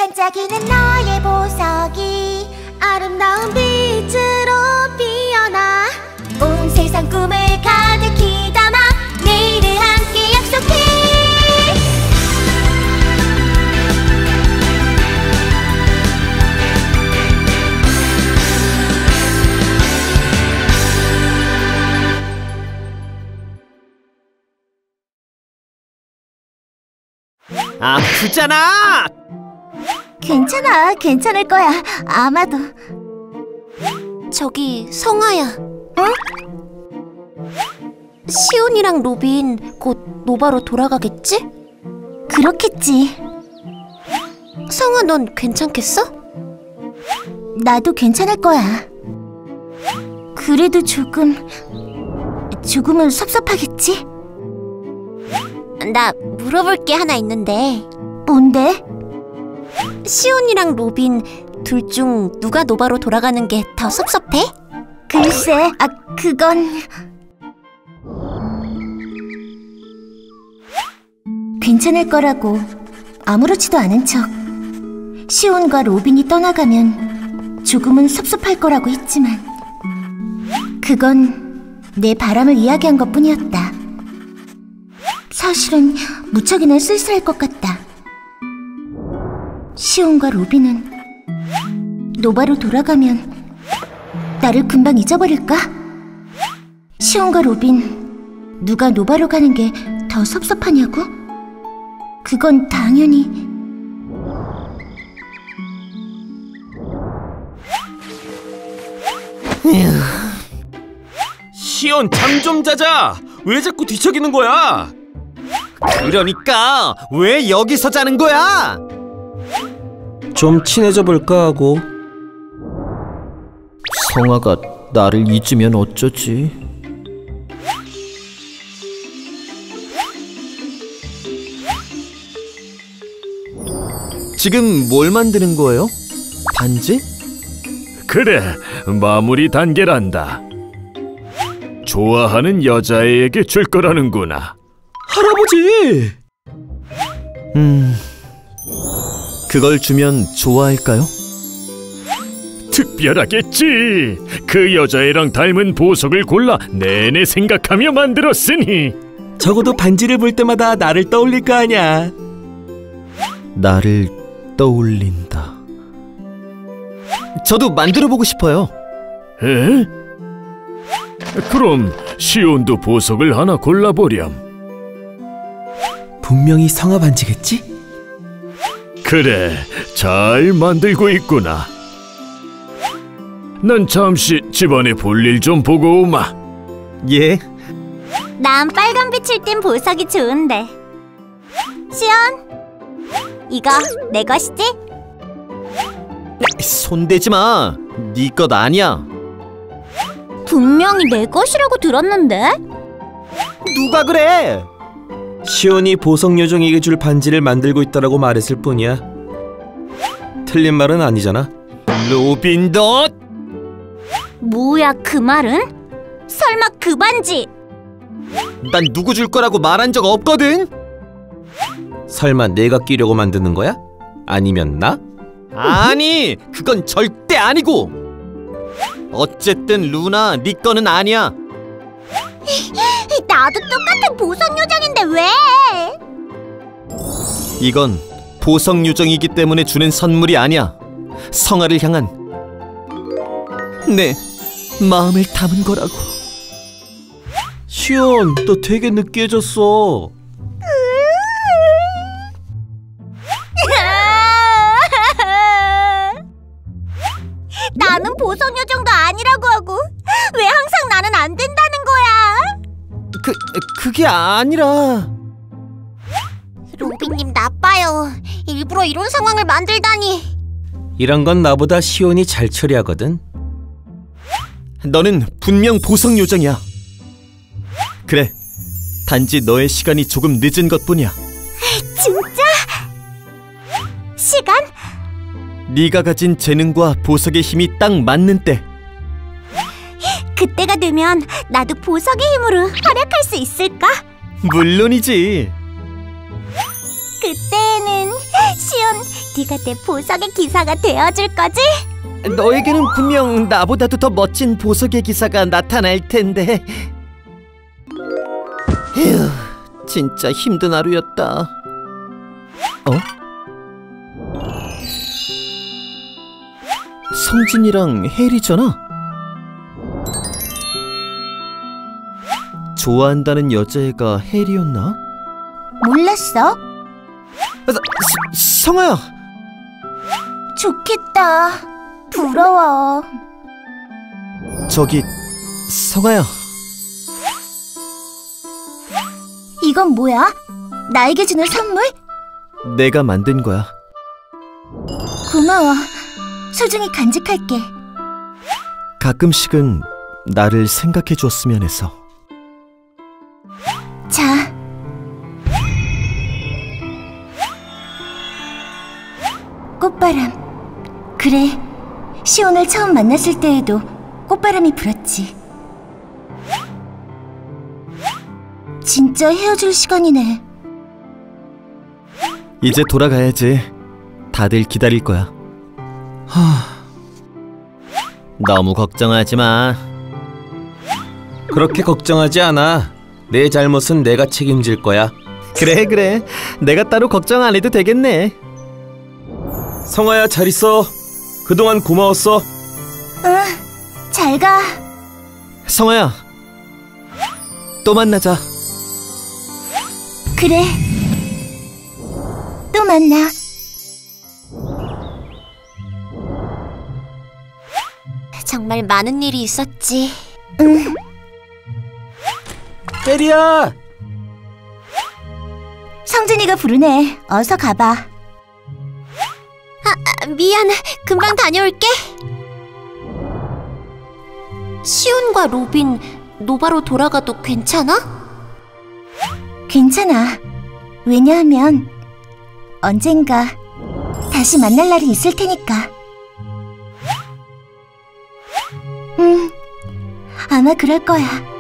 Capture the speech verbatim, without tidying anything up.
반짝이는 너의 보석이 아름다운 빛으로 피어나 온 세상 꿈을 가득히 담아 내일을 함께 약속해. 아프잖아! 괜찮아, 괜찮을 거야. 아마도. 저기 성아야. 응? 시온이랑 로빈 곧 노바로 돌아가겠지? 그렇겠지. 성아, 넌 괜찮겠어? 나도 괜찮을 거야. 그래도 조금... 조금은 섭섭하겠지? 나 물어볼 게 하나 있는데. 뭔데? 시온이랑 로빈 둘 중 누가 노바로 돌아가는 게 더 섭섭해? 글쎄, 아 그건... 괜찮을 거라고 아무렇지도 않은 척 시온과 로빈이 떠나가면 조금은 섭섭할 거라고 했지만 그건 내 바람을 이야기한 것뿐이었다. 사실은 무척이나 쓸쓸할 것 같다. 시온과 로빈은 노바로 돌아가면 나를 금방 잊어버릴까? 시온과 로빈 누가 노바로 가는 게 더 섭섭하냐고? 그건 당연히... 시온, 잠 좀 자자! 왜 자꾸 뒤척이는 거야? 그러니까 왜 여기서 자는 거야? 좀 친해져 볼까 하고. 성아가 나를 잊으면 어쩌지? 지금 뭘 만드는 거예요? 반지? 그래, 마무리 단계란다. 좋아하는 여자애에게 줄 거라는구나. 할아버지! 음... 그걸 주면 좋아할까요? 특별하겠지. 그 여자애랑 닮은 보석을 골라 내내 생각하며 만들었으니. 적어도 반지를 볼 때마다 나를 떠올릴 거 아냐. 나를 떠올린다. 저도 만들어보고 싶어요. 에? 그럼 시온도 보석을 하나 골라보렴. 분명히 성아 반지겠지? 그래, 잘 만들고 있구나. 난 잠시 집안에 볼일 좀 보고 오마. 예. 난 빨간 빛을 띤 보석이 좋은데. 시온, 이거 내 것이지? 손대지 마. 네 것 아니야. 분명히 내 것이라고 들었는데? 누가 그래? 시온이 보석 요정에게 줄 반지를 만들고 있다라고 말했을 뿐이야. 틀린 말은 아니잖아. 로빈, 너! 뭐야 그 말은? 설마 그 반지? 난 누구 줄 거라고 말한 적 없거든? 설마 내가 끼려고 만드는 거야? 아니면 나? 아니, 그건 절대 아니고! 어쨌든 루나, 네 거는 아니야. 나도 똑같은 보석 요정인데 왜? 이건 보석 요정이기 때문에 주는 선물이 아니야. 성아를 향한 내 마음을 담은 거라고. 시온, 너 되게 느끼해졌어. 나는 보석 요정도 아니라고 하고 왜 항상 나는 안 된다는 거야? 그, 그게 아니라... 로빈님 나빠요. 일부러 이런 상황을 만들다니. 이런 건 나보다 시온이 잘 처리하거든. 너는 분명 보석 요정이야. 그래, 단지 너의 시간이 조금 늦은 것뿐이야. 진짜? 시간? 네가 가진 재능과 보석의 힘이 딱 맞는 때. 그때가 되면 나도 보석의 힘으로 활약할 수 있을까? 물론이지. 그때는 시온 네가 내 보석의 기사가 되어줄 거지? 너에게는 분명 나보다도 더 멋진 보석의 기사가 나타날 텐데. 휴, 진짜 힘든 하루였다. 어? 성진이랑 혜리잖아? 좋아한다는 여자애가 혜리였나? 몰랐어? 아, 서, 성아야! 좋겠다. 부러워. 저기, 성아야. 이건 뭐야? 나에게 주는 선물? 내가 만든 거야. 고마워. 소중히 간직할게. 가끔씩은 나를 생각해 줬으면 해서. 자. 꽃바람. 그래. 시온을 처음 만났을 때에도 꽃바람이 불었지. 진짜 헤어질 시간이네. 이제 돌아가야지. 다들 기다릴 거야. 하... 너무 걱정하지 마. 그렇게 걱정하지 않아. 내 잘못은 내가 책임질 거야. 그래 그래. 내가 따로 걱정 안 해도 되겠네. 성아야, 잘 있어. 그동안 고마웠어. 응, 잘 가. 성아야, 또 만나자. 그래. 또 만나. 정말 많은 일이 있었지. 응. 혜리야! 성진이가 부르네. 어서 가봐. 아, 아, 미안. 금방 다녀올게. 시온과 로빈, 노바로 돌아가도 괜찮아? 괜찮아. 왜냐하면 언젠가 다시 만날 날이 있을 테니까. 응, 아마 그럴 거야.